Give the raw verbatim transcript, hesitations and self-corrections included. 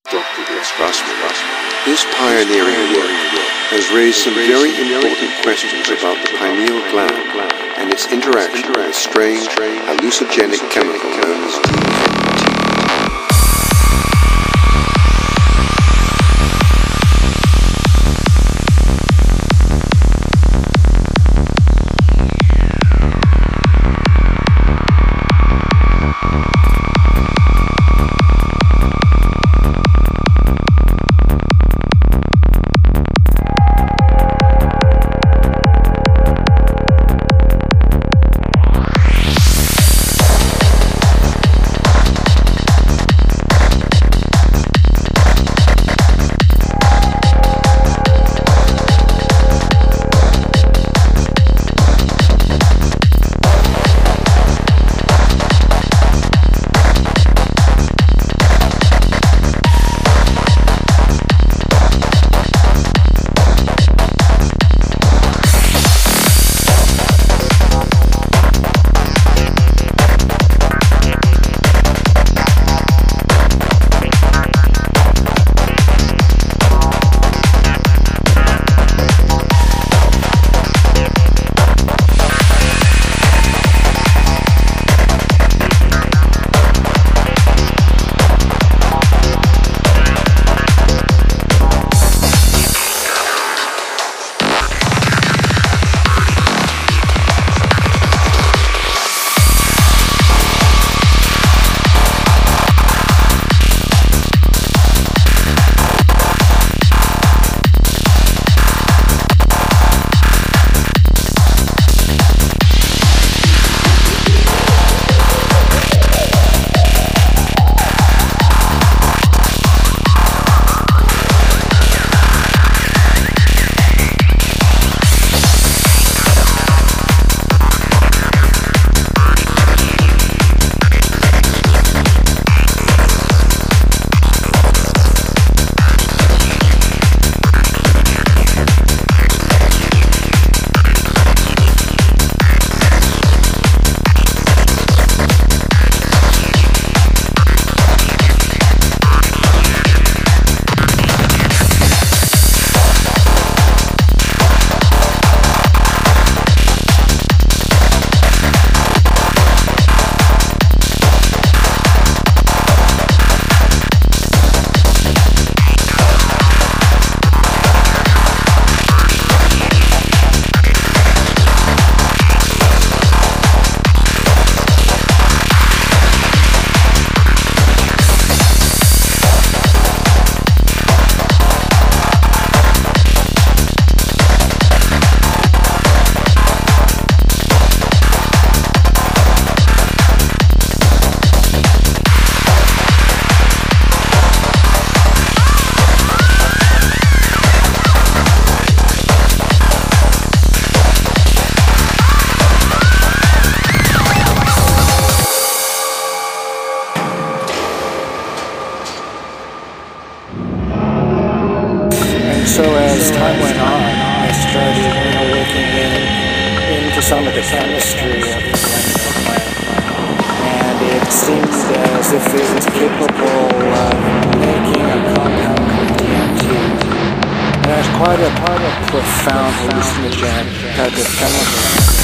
His pioneering work has raised some very important questions about the pineal gland and its interaction with a strange hallucinogenic chemical known as T. So as time went on, I started you know, looking in, into some of the chemistry of the pineal gland, and it seemed as if it was capable of making a compound called D M T. And that's quite a, quite a profound hallucinogenic type of chemical.